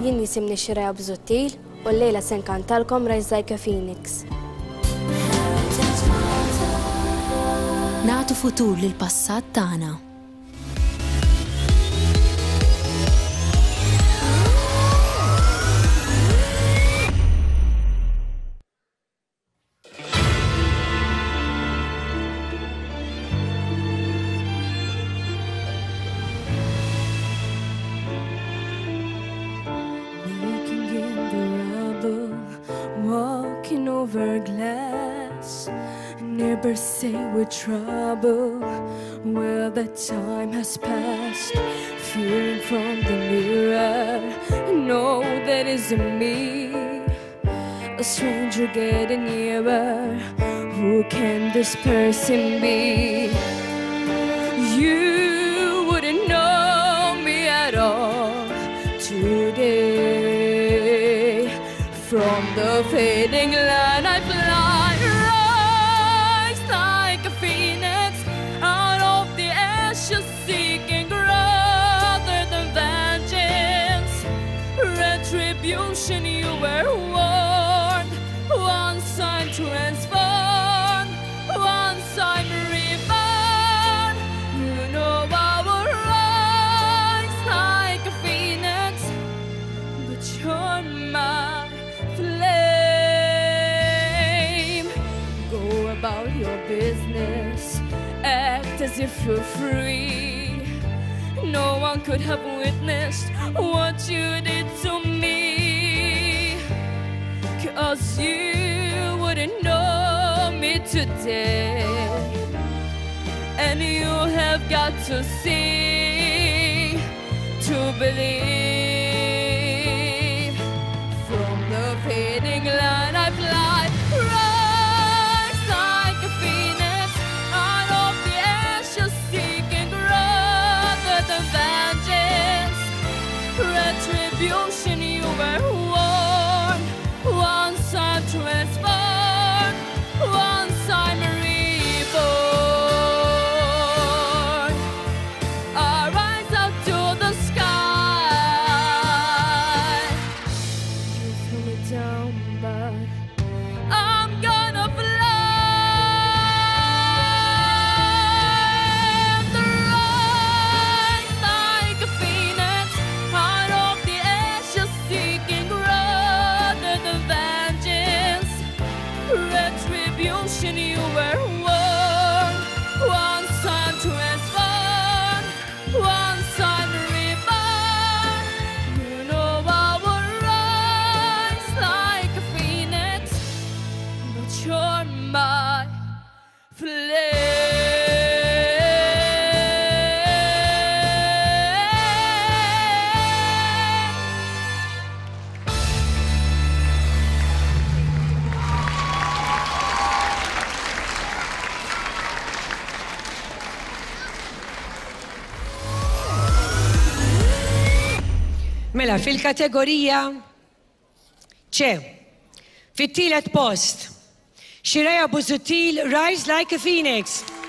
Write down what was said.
Jien nisimni Xirajja Busuttil u l-lejla se nkantalkom Rise Like a Phoenix. Nagħtu futur lill-passat tagħna. Walking over glass, neighbors say we're trouble. Well, that time has passed. Fearing from the mirror, no, that isn't me. A stranger getting nearer. Who can this person be? You wouldn't know me at all today. From the fading land I fly, rise like a phoenix out of the ashes, seeking rather than vengeance. Retribution, you were warned. Once I'm transformed, once I'm reborn. You know I will rise like a phoenix, but you're my flame. Go about your business, act as if you're free. No one could have witnessed what you did to me, 'cause you wouldn't know me today. And you have got to see to believe. From the fading line I fly, rise like a phoenix out of the ashes, seeking rather than vengeance. Retribution, you were warned. Once I'm transformed, once I'm reborn. I rise up to the sky. You threw me down, but I'm gonna fly. The rise like a phoenix out of the ashes, seeking rather than vengeance. Retribution, you were warned. Once I'm transformed, once I'm reborn. You know I will rise like a phoenix, but you're my flame. Mela, fil-kategorija ċe, fit-tielet post, Xirajja Busuttil, Rise Like a Phoenix.